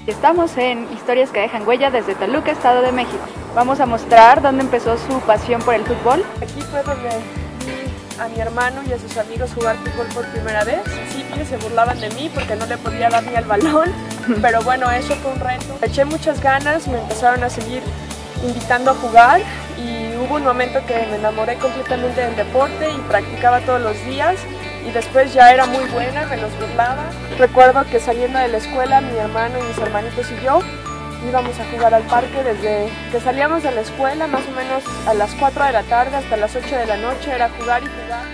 Estamos en Historias que dejan huella desde Toluca, Estado de México. Vamos a mostrar dónde empezó su pasión por el fútbol. Aquí fue donde vi a mi hermano y a sus amigos jugar fútbol por primera vez. Sí, se burlaban de mí porque no le podía dar ni al balón, pero bueno, eso fue un reto. Eché muchas ganas, me empezaron a seguir invitando a jugar y hubo un momento que me enamoré completamente del deporte y practicaba todos los días. Y después ya era muy buena, me los burlaba. Recuerdo que saliendo de la escuela, mi hermano y mis hermanitos y yo íbamos a jugar al parque desde que salíamos de la escuela, más o menos a las 4 de la tarde hasta las 8 de la noche, era jugar y jugar.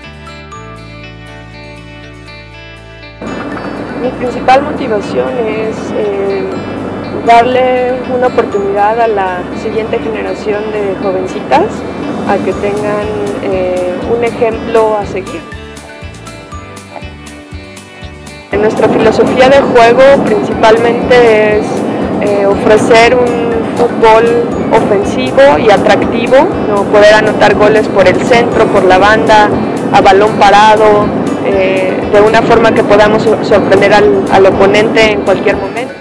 Mi principal motivación es darle una oportunidad a la siguiente generación de jovencitas a que tengan un ejemplo a seguir. Nuestra filosofía de juego principalmente es ofrecer un fútbol ofensivo y atractivo, ¿no? Poder anotar goles por el centro, por la banda, a balón parado, de una forma que podamos sorprender al oponente en cualquier momento.